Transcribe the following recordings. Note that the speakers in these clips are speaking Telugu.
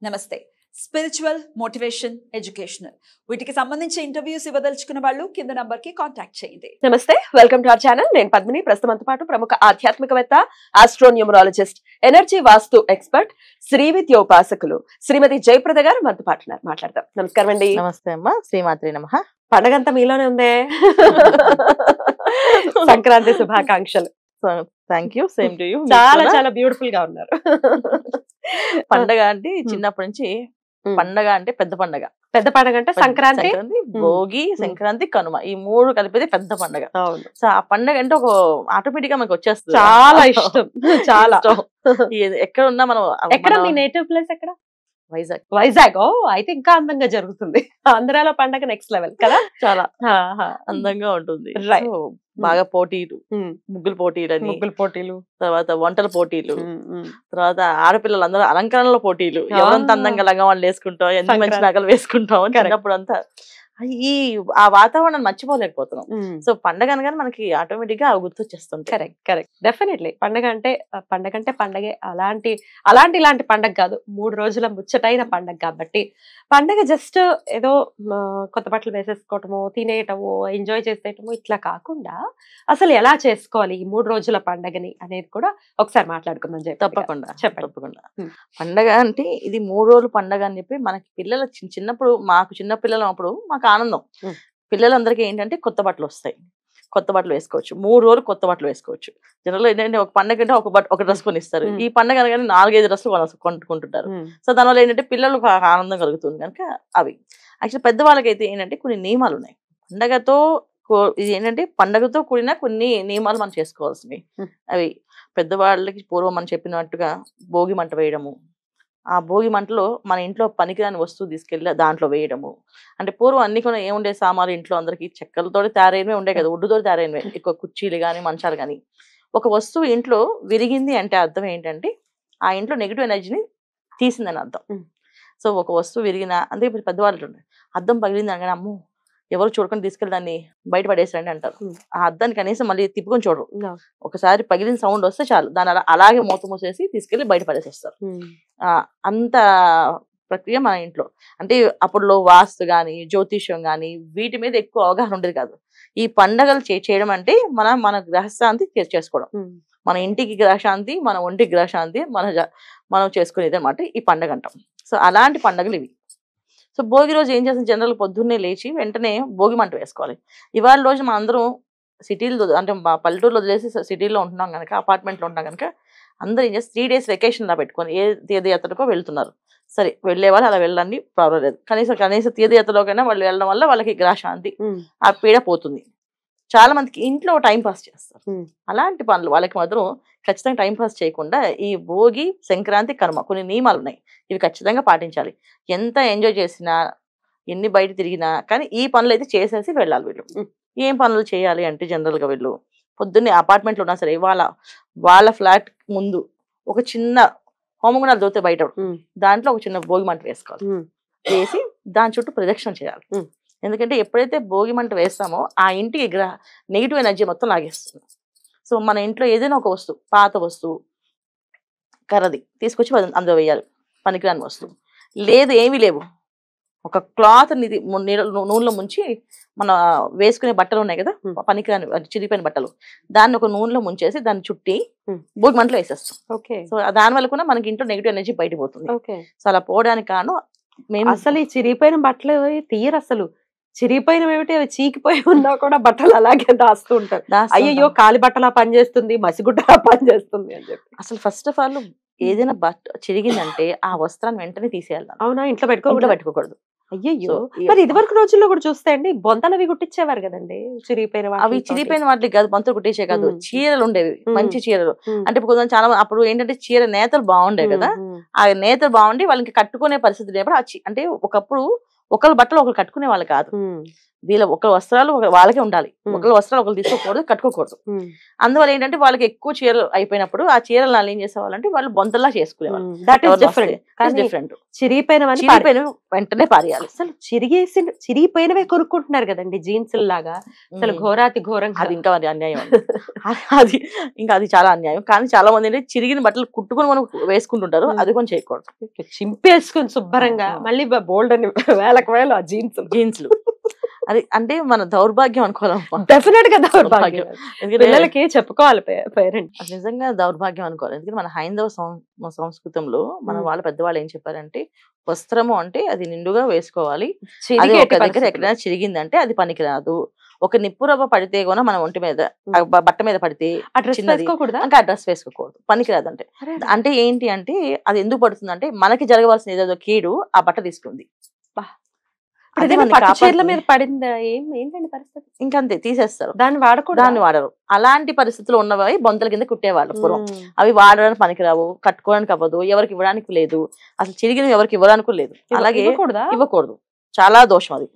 నమస్తే. స్పిరిచువల్, మోటివేషన్, ఎడ్యుకేషనల్ వీటికి సంబంధించి ఇంటర్వ్యూస్ ఇవ్వదలుచుకున్న వాళ్ళు కింద నంబర్ కి కాంటాక్ట్ చేయండి. నమస్తే, వెల్కమ్ టు అవర్ ఛానల్. నేను పద్మిని. ప్రస్తుతంతో పాటు ప్రముఖ ఆధ్యాత్మికవేత్త, ఆస్ట్రోన్యూమరాలజిస్ట్, ఎనర్జీ వాస్తు ఎక్స్పర్ట్, శ్రీవిద్యోపాసకులు శ్రీమతి జయప్రద గారు మనతో పాటు మాట్లాడతాం. నమస్కారం అండి. నమస్తే అమ్మా. శ్రీమాత్రి నమః. పండగంతా మీలోనే ఉందే. సంక్రాంతి శుభాకాంక్షలు. Thank you. Same to you. చాలా చాలా బ్యూటిఫుల్ గా ఉన్నారు. పండగ అంటే చిన్నప్పటి నుంచి పండగ అంటే పెద్ద పండగ. పెద్ద పండగ అంటే సంక్రాంతి, భోగి, సంక్రాంతి, కనుమ, ఈ మూడు కలిపేది పెద్ద పండగ. సో ఆ పండగ అంటే ఒక ఆటోమేటిక్ గా మనకు వచ్చేస్తుంది. చాలా ఇష్టం. చాలా ఎక్కడ ఉన్నా మనం. ఎక్కడ మీ నేటివ్ ప్లేస్ ఎక్కడ? వైజాగ్. వైజాగ్. అయితే ఇంకా అందంగా జరుగుతుంది. ఆంధ్రాలో పండగ నెక్స్ట్ లెవెల్ కదా. చాలా అందంగా ఉంటుంది. బాగా పోటీలు, ముగ్గులు పోటీలు, తర్వాత వంటల పోటీలు, తర్వాత ఆడపిల్లలందరూ అలంకరణలో పోటీలు, ఎవరంత అందంగా లంగవాళ్ళు వేసుకుంటాం, ఎంత మంచి నగలు వేసుకుంటాం. చిన్నప్పుడు అంతా ఆ వాతావరణం మర్చిపోలేకపోతున్నాం. సో పండగ అనగానే మనకి ఆటోమేటిక్ గా గుర్తొచ్చేస్తుంది. కరెక్ట్. డెఫినెట్లీ పండగ అంటే పండగే. ఇలాంటి పండగ కాదు, 3 రోజుల ముచ్చటైన పండగ. కాబట్టి పండగ జస్ట్ ఏదో కొత్త బట్టలు వేసేసుకోవటము, తినేయటము, ఎంజాయ్ చేసేయటము ఇట్లా కాకుండా అసలు ఎలా చేసుకోవాలి ఈ 3 రోజుల పండగని అనేది కూడా ఒకసారి మాట్లాడుకుందాం. తప్పకుండా. పండగ అంటే ఇది 3 రోజులు పండగ అని చెప్పి మనకి పిల్లలు చిన్నప్పుడు, మాకు చిన్న పిల్లలు అప్పుడు మాకు ఆనందం. పిల్లలందరికీ ఏంటంటే కొత్త బట్టలు వస్తాయి, కొత్త బట్టలు వేసుకోవచ్చు. 3 రోజులు కొత్త బట్టలు వేసుకోవచ్చు. జనరల్ ఏంటంటే ఒక పండగ అంటే ఒక డ్రెస్ కొని ఇస్తారు. ఈ పండగ అనగానే 4-5 డ్రెస్సులు కొనుక్కుంటుంటారు. సో దానివల్ల ఏంటంటే పిల్లలకు ఆనందం కలుగుతుంది కనుక అవి. యాక్చువల్లీ పెద్దవాళ్ళకైతే ఏంటంటే కొన్ని నియమాలు ఉన్నాయి. ఇది ఏంటంటే పండగతో కూడిన కొన్ని నియమాలు మనం చేసుకోవాల్సినవి. అవి పెద్దవాళ్ళకి పూర్వం మనం చెప్పినట్టుగా భోగి మంట వేయడము. ఆ భోగి మంటలో మన ఇంట్లో పనికిరాని వస్తువు తీసుకెళ్ళి దాంట్లో వేయడము. అంటే పూర్వం అన్ని కూడా ఏముండే సామాన్లు ఇంట్లో అందరికి చెక్కలతో తయారైనవే ఉండే కదా, ఉడ్డుతో తయారైనవే. ఎక్కువ కుర్చీలు కానీ మంచాలు కానీ. ఒక వస్తువు ఇంట్లో విరిగింది అంటే అర్థం ఏంటంటే ఆ ఇంట్లో నెగిటివ్ ఎనర్జీని తీసిందని అర్థం. సో ఒక వస్తువు విరిగినా, అందుకే పెద్దవాళ్ళు అద్దం పగిలింది అనగానే అమ్మో ఎవరు చూడకుండా తీసుకెళ్ళి దాన్ని బయట పడేసారని అంటారు. ఆ అద్దాన్ని కనీసం మళ్ళీ తిప్పుకొని చూడరు. ఒకసారి పగిలిన సౌండ్ వస్తే చాలు దాన్ని అలాగే మూసేసి తీసుకెళ్లి బయట పడేసేస్తారు. అంత ప్రక్రియ మన ఇంట్లో. అంటే అప్పుడులో వాస్తు గాని, జ్యోతిష్యం గాని వీటి మీద ఎక్కువ అవగాహన ఉండేది కాదు. ఈ పండగలు చేయడం అంటే మన గ్రహశాంతి చేసుకోవడం. మన ఇంటికి గ్రహశాంతి, మన ఒంటికి గ్రహశాంతి మనం చేసుకునేది అనమాట ఈ పండగ అంటాం. సో అలాంటి పండుగలు ఇవి. సో భోగి రోజు ఏం చేస్తాం, జనరల్ పొద్దున్నే లేచి వెంటనే భోగి మంట వేసుకోవాలి. ఇవాళ రోజు మనం అందరం సిటీలో, అంటే పల్లెటూరులో వదిలేసి సిటీలో ఉంటున్నాం కనుక, అపార్ట్మెంట్లో ఉంటున్నాం కనుక అందరూ ఏం చేసి 3 days వెకేషన్ లా పెట్టుకొని ఏ తీర్థయాత్రకో వెళ్తున్నారు. సరే, వెళ్ళే వాళ్ళు అలా వెళ్ళండి, ప్రాబ్లం లేదు. కనీసం తీర్థయాత్రలోకైనా వాళ్ళు వెళ్ళడం వల్ల వాళ్ళకి గ్రహశాంతి, ఆ పీడ పోతుంది. చాలా మందికి ఇంట్లో టైం పాస్ చేస్తారు. అలాంటి పనులు వాళ్ళకి మాత్రం ఖచ్చితంగా టైం పాస్ చేయకుండా ఈ భోగి, సంక్రాంతి, కనుమ కొన్ని నియమాలు ఉన్నాయి. ఇవి ఖచ్చితంగా పాటించాలి. ఎంత ఎంజాయ్ చేసినా, ఎన్ని బయట తిరిగినా కానీ ఈ పనులు అయితే చేసేసి వెళ్ళాలి వీళ్ళు. ఏం పనులు చేయాలి అంటే జనరల్గా వీళ్ళు పొద్దున్నే అపార్ట్మెంట్లో ఉన్నా సరే వాళ్ళ ఫ్లాట్ ముందు ఒక చిన్న హోమగుండాలు దొరికితే బయట దాంట్లో ఒక చిన్న భోగి మంట వేసుకోవాలి. వేసి దాని చుట్టూ ప్రదక్షిణ చేయాలి. ఎందుకంటే ఎప్పుడైతే భోగి మంట వేస్తామో ఆ ఇంటికి నెగిటివ్ ఎనర్జీ మొత్తం లాగేస్తుంది. సో మన ఇంట్లో ఏదైనా ఒక వస్తువు, పాత వస్తువు, కర్రది తీసుకొచ్చి అందులో వేయాలి. పనికిరాని వస్తువు లేదు, ఏమీ లేవు, ఒక క్లాత్ నూనెలో ముంచి, మన వేసుకునే బట్టలు ఉన్నాయి కదా పనికిరాని చిరిగిపోయిన బట్టలు, దాన్ని ఒక నూనెలో ముంచేసి దాన్ని చుట్టి భోగి మంటలో వేసేస్తాం. సో దానివల్ల కూడా మనకి ఇంట్లో నెగిటివ్ ఎనర్జీ బయట పోతుంది. సో అలా పోవడానికి కారణం మేము అసలు ఈ చిరిగిపోయిన బట్టలు తీయరు. అసలు చిరిగిపోయినవి ఏమిటి, అవి చీకిపోయి ఉన్నా కూడా బట్టలు అలాగే దాస్తూ ఉంటారు. అయ్యో కాలి బట్టలా పనిచేస్తుంది, మసిగుడ్డలా పనిచేస్తుంది అని చెప్పి. అసలు ఫస్ట్ ఆఫ్ ఆల్ ఏదైనా బట్ట చిరిగిందంటే ఆ వస్త్రాన్ని వెంటనే తీసేయాలి. అవునా? ఇంట్లో పెట్టుకోకూడదు. అయ్యో, సో మరి ఇదివరకు రోజుల్లో కూడా చూస్తే అండి బొంతలు అవి కుట్టించేవారు కదండి. అవి చిరిగిపోయిన వాటికి కాదు, బొంతలు కుట్టించే కాదు, చీరలు ఉండేవి, మంచి చీరలు. అంటే ఇప్పుడు చాలా అప్పుడు ఏంటంటే చీర నేతలు బాగుండేవి కదా, ఆ నేతలు బాగుండి వాళ్ళకి కట్టుకునే పరిస్థితి లేకపోతే అంటే ఒకప్పుడు ఒకళ్ళు బట్టలు ఒకరు కట్టుకునే వాళ్ళు కాదు. వీళ్ళ ఒకరి వస్త్రాలు వాళ్ళకే ఉండాలి, ఒకరి వస్త్రాలు ఒకరు తీసుకోకూడదు, కట్టుకోకూడదు. అందువల్ల ఏంటంటే వాళ్ళకి ఎక్కువ చీరలు అయిపోయినప్పుడు ఆ చీరలు వాళ్ళు ఏం చేసేవాళ్ళంటే వాళ్ళు బొంతల్లా చేసుకునేవాళ్ళు. డిఫరెంట్ చిరిగిపోయిన వెంటనే పారేయాలి. అసలు చిరిగిపోయినవే కొనుక్కుంటున్నారు కదండి జీన్స్ లాగా. అసలు ఘోరాతి ఘోరం. అది ఇంకా మరి అన్యాయం. అది ఇంకా అది చాలా అన్యాయం. కానీ చాలా మంది ఏంటంటే చిరిగిన బట్టలు కుట్టుకుని మనం వేసుకుంటుంటారు, అది కొంచెం చేయకూడదు. చింపేసుకుని శుభ్రంగా మళ్ళీ బోల్డ్ అని వేలకు వేలు ఆ జీన్స్లు. అది అంటే మన దౌర్భాగ్యం అనుకోవాలమ్మా. డెఫినెట్ గా దౌర్భాగ్యం. పిల్లలకి చెప్పుకోవాలి పేరెంట్స్. నిజంగా దౌర్భాగ్యం అనుకోవాలి. ఎందుకంటే మన హైందవ సంస్కృతంలో మన వాళ్ళ పెద్దవాళ్ళు ఏం చెప్పారంటే వస్త్రము అంటే అది నిండుగా వేసుకోవాలి, అది ఒక దగ్గర ఎక్కడైనా చిరిగిందంటే అది పనికిరాదు. ఒక నిప్పు రవ్వ పడితే కూడా మన ఒంటి మీద బట్ట మీద పడితే ఇంకా ఆ డ్రెస్ వేసుకోకూడదు, పనికిరాదు. అంటే ఏంటి అంటే అది ఎందుకు పడుతుంది అంటే మనకి జరగవలసిన ఏదో కీడు ఆ బట్ట తీసుకుంది. చీరల మీద పడిందా ఏంటండి పరిస్థితి? ఇంకంతే తీసేస్తారు, దాన్ని వాడరు. అలాంటి పరిస్థితులు ఉన్నవి బొంతల కింద కుట్టేవాళ్ళు పూర్వం. అవి వాడడానికి పనికిరావు, కట్టుకోవడానికి అవ్వదు, ఎవరికి ఇవ్వడానికి లేదు, అసలు చిరిగిన ఎవరికి ఇవ్వడానికి లేదు. అలాగే ఇవ్వకూడదు, చాలా దోషం అది.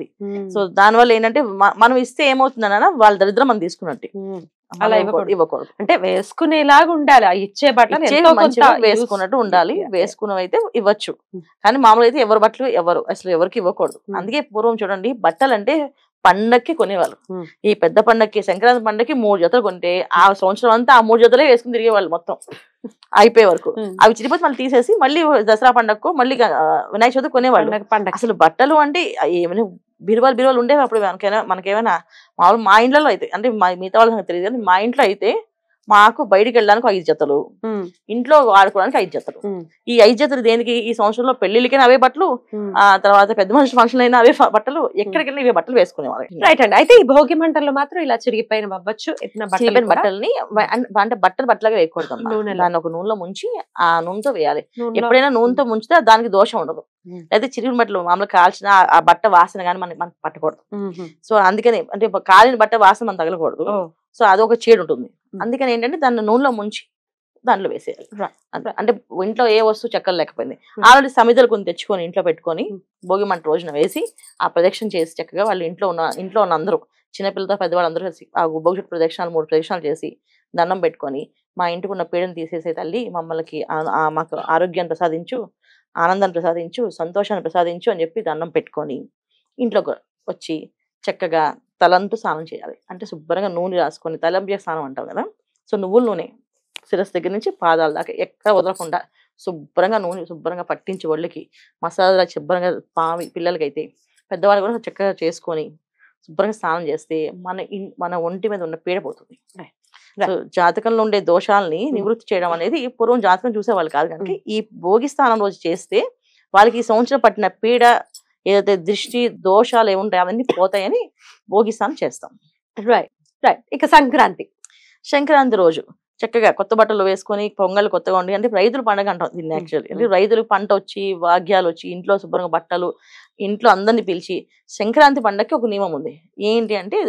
సో దానివల్ల ఏంటంటే మనం ఇస్తే ఏమవుతుందన్న వాళ్ళ దరిద్రం మనం తీసుకున్నట్టు. అలా ఇవ్వకూడదు. అంటే వేసుకునేలాగా ఉండాలి, ఇచ్చే బట్టలు వేసుకున్నట్టు ఉండాలి. వేసుకున్నవైతే ఇవ్వచ్చు, కానీ మామూలు అయితే ఎవరి బట్టలు అసలు ఎవరికి ఇవ్వకూడదు. అందుకే పూర్వం చూడండి బట్టలు అంటే పండక్కి కొనేవాళ్ళు. ఈ పెద్ద పండక్కి సంక్రాంతి పండక్కి 3 జతలు కొంటే ఆ సంవత్సరం అంతా ఆ 3 జతలే వేసుకుని తిరిగేవాళ్ళు మొత్తం అయిపోయే వరకు. అవి చిరిపోతే మళ్ళీ తీసేసి మళ్ళీ దసరా పండగకు మళ్ళీ వినాయక చవితి కొనేవాళ్ళు. అసలు బట్టలు అంటే ఏమైనా బీరువాలు ఉండేవి అప్పుడు. మనకేమైనా మామూలు మా ఇంట్లో అయితే, అంటే మిగతా వాళ్ళకి తెలియదు కానీ మా ఇంట్లో అయితే మాకు బయటికి వెళ్ళడానికి 5 జతలు, ఇంట్లో వాడుకోవడానికి 5 జతలు. ఈ 5 జతలు దేనికి? ఈ సంవత్సరంలో పెళ్లిళ్ళకైనా అవే బట్టలు, ఆ తర్వాత పెద్ద మనిషి ఫంక్షన్ అయినా అవే బట్టలు, ఎక్కడికైనా ఇవే బట్టలు వేసుకునేవాళ్ళు. రైట్ అండి. అయితే ఈ భోగి మంటల్లో మాత్రం ఇలా చిరిగిపోయిన అవ్వచ్చు బట్టల్ని అంటే బట్టలుగా వేయకూడదు. దాన్ని ఒక నూనెలో ముంచి ఆ నూనెతో వేయాలి. ఎప్పుడైనా నూనెతో ముంచితే దానికి దోషం ఉండదు. అయితే చిరిగిన బట్టలు మామూలుగా కాల్చిన ఆ బట్ట వాసన కానీ మనకి పట్టకూడదు. సో అందుకని అంటే కాలిన బట్ట వాసన మనం తగలకూడదు. సో అదొక చేడు ఉంటుంది. అందుకని ఏంటంటే దాన్ని నూనెలో ముంచి దాంట్లో వేసేయాలి. అంటే ఇంట్లో ఏ వస్తువు చెక్కలు లేకపోయింది ఆల్రెడీ సమిధలు కొన్ని తెచ్చుకొని ఇంట్లో పెట్టుకొని భోగి మంట రోజున వేసి ఆ ప్రదక్షిణ చేసి చక్కగా వాళ్ళు ఇంట్లో ఉన్న అందరూ చిన్నపిల్లలతో పెద్దవాళ్ళు అందరూ కలిసి ఆ భోగి చుట్టూ ప్రదక్షిణాలు 3 ప్రదక్షిణాలు చేసి దండం పెట్టుకొని, మా ఇంటికి ఉన్న పీడను తీసేసే తల్లి మమ్మల్ని మాకు ఆరోగ్యాన్ని ప్రసాదించు, ఆనందాన్ని ప్రసాదించు, సంతోషాన్ని ప్రసాదించు అని చెప్పి దండం పెట్టుకొని ఇంట్లోకి వచ్చి చక్కగా తలంటూ స్నానం చేయాలి. అంటే శుభ్రంగా నూనె రాసుకొని, తలంబ్య స్నానం అంటాం కదా, సో నువ్వుల నూనె శిరస్సు దగ్గర నుంచి పాదాల దాకా ఎక్కడ వదలకుండా శుభ్రంగా నూనె శుభ్రంగా పట్టించి ఒళ్ళకి మసాలా శుభ్రంగా పిల్లలకైతే పెద్దవాళ్ళు కూడా చక్కగా చేసుకొని శుభ్రంగా స్నానం చేస్తే మన ఒంటి మీద ఉన్న పీడ పోతుంది. సో జాతకంలో ఉండే దోషాలని నివృత్తి చేయడం అనేది పూర్వం జాతకం చూసేవాళ్ళు కాదు, కనుక ఈ భోగి స్నానం రోజు చేస్తే వాళ్ళకి ఈ సంవత్సరం పట్టిన పీడ ఏదైతే దృష్టి దోషాలు ఏముంటాయి అవన్నీ పోతాయని భోగి స్నానం చేస్తాం. రైట్. ఇక సంక్రాంతి రోజు చక్కగా కొత్త బట్టలు వేసుకొని పొంగల్ కొత్తగా ఉండి, అంటే రైతుల పండుగ అంటాం దీన్ని యాక్చువల్లీ. అంటే రైతులకు పంట వచ్చి వాగ్యాలు వచ్చి ఇంట్లో శుభ్రంగా బట్టలు ఇంట్లో అందరినీ పిలిచి, సంక్రాంతి పండుగకి ఒక నియమం ఉంది. ఏంటి అంటే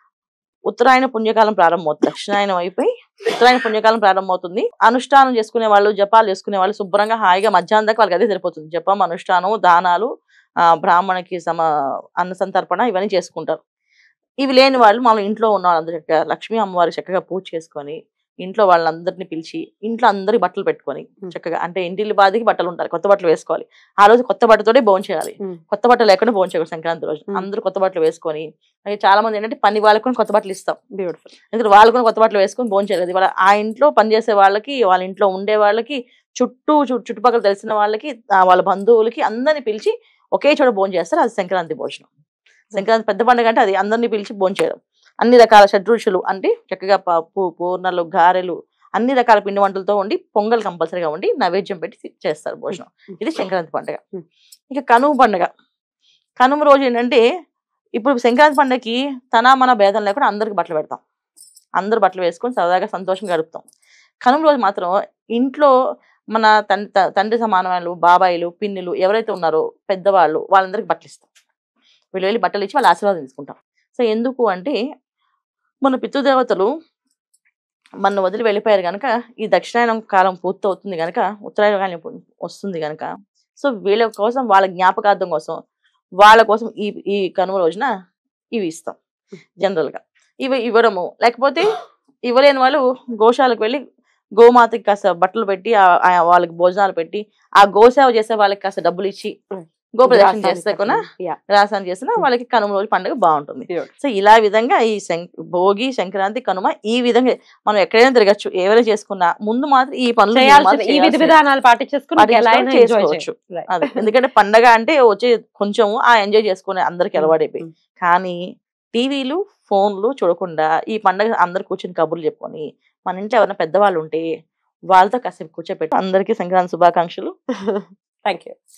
ఉత్తరాయణ పుణ్యకాలం ప్రారంభమవుతుంది, దక్షిణాయనం అయిపోయి ఉత్తరాయణ పుణ్యకాలం ప్రారంభమవుతుంది. అనుష్ఠానం చేసుకునే వాళ్ళు, జపాలు చేసుకునే వాళ్ళు శుభ్రంగా హాయిగా మధ్యాహ్నం దాకా వాళ్ళకి అదే సరిపోతుంది. జపం, అనుష్ఠానం, దానాలు, బ్రాహ్మణకి అన్న సంతర్పణ ఇవన్నీ చేసుకుంటారు. ఇవి లేని వాళ్ళు మనం ఇంట్లో ఉన్న వాళ్ళందరూ చక్కగా లక్ష్మీ అమ్మవారికి చక్కగా పూజ చేసుకొని ఇంట్లో వాళ్ళందరినీ పిలిచి ఇంట్లో అందరికి బట్టలు పెట్టుకొని చక్కగా, అంటే ఇంటిల్లి బాధికి బట్టలు ఉంటాయి, కొత్త బట్టలు వేసుకోవాలి. ఆ రోజు కొత్త బట్టతోనే భోజనం చేయాలి, కొత్త బట్టలు లేకుండా భోజనం చేయకూడదు. సంక్రాంతి రోజు అందరూ కొత్త బట్టలు వేసుకొని, చాలా మంది ఏంటంటే పని వాళ్ళకి కూడా కొత్త బట్టలు ఇస్తాం, ఎందుకంటే వాళ్ళు కూడా కొత్త బట్టలు వేసుకొని భోజనం చేయలేదు. వాళ్ళ ఆ ఇంట్లో పనిచేసే వాళ్ళకి, వాళ్ళ ఇంట్లో ఉండే వాళ్ళకి, చుట్టుపక్కల తెలిసిన వాళ్ళకి, వాళ్ళ బంధువులకి అందరినీ పిలిచి ఒకే చోట భోజనం చేస్తారు. అది సంక్రాంతి భోజనం. సంక్రాంతి పెద్ద పండుగ అంటే అది అందరినీ పిలిచి భోజనం చేయడం. అన్ని రకాల షడ్రుచులు అంటే చక్కగా పప్పు, పూర్ణలు, గారెలు, అన్ని రకాల పిండి వంటలతో ఉండి పొంగల్ కంపల్సరీగా ఉండి నైవేద్యం పెట్టి చేస్తారు భోజనం. ఇది సంక్రాంతి పండుగ. ఇక కనుమ పండుగ. కనుమ రోజు ఏంటంటే ఇప్పుడు సంక్రాంతి పండుగకి మన భేదం లేకుండా అందరికి బట్టలు పెడతాం, అందరు బట్టలు వేసుకొని సరదాగా సంతోషంగా గడుపుతాం. కనుమ రోజు మాత్రం ఇంట్లో మన తండ్రి సమానమైన బాబాయిలు, పిన్నులు ఎవరైతే ఉన్నారో పెద్దవాళ్ళు వాళ్ళందరికి బట్టలు ఇస్తాం. వీళ్ళు వెళ్ళి బట్టలు ఇచ్చి వాళ్ళ ఆశీర్వాదం తీసుకుంటాం. సో ఎందుకు అంటే మన పితృదేవతలు మన వదిలి వెళ్ళిపోయారు కనుక ఈ దక్షిణాయనం కాలం పూర్తి అవుతుంది కనుక ఉత్తరాయణ కాలం వస్తుంది కనుక, సో వీళ్ళ కోసం, వాళ్ళ జ్ఞాపకార్థం కోసం, వాళ్ళ కోసం ఈ కనుమ రోజున ఇవి ఇస్తాం జనరల్ గా. ఇవి ఇవ్వడము, లేకపోతే ఇవ్వలేని వాళ్ళు గోశాలకు వెళ్ళి గోమాతకి కాస్త బట్టలు పెట్టి వాళ్ళకి భోజనాలు పెట్టి ఆ గోసేవ చేసే వాళ్ళకి కాస్త డబ్బులు ఇచ్చి గోప్రదక్షిణ చేస్తే కూడా రాసాన్ని చేసినా వాళ్ళకి కనుమ రోజు పండుగ బాగుంటుంది. సో ఇలా విధంగా ఈ భోగి, సంక్రాంతి, కనుమ ఈ విధంగా మనం ఎక్కడైనా తిరగచ్చు, ఎవరైనా చేసుకున్నా ముందు మాత్రం ఈ పనులు ఈ విధి విధానాలు చేసుకోవచ్చు. అదే ఎందుకంటే పండగ అంటే వచ్చే కొంచెం ఆ ఎంజాయ్ చేసుకునే అందరికి అలవాటైపోయి. కానీ టీవీలు, ఫోన్లు చూడకుండా ఈ పండగ అందరు కూర్చొని కబుర్లు చెప్పుకొని మన ఇంట్లో ఎవరైనా పెద్దవాళ్ళు ఉంటే వాళ్ళతో కాసేపు కూర్చోపెట్టి అందరికీ సంక్రాంతి శుభాకాంక్షలు. Thank you.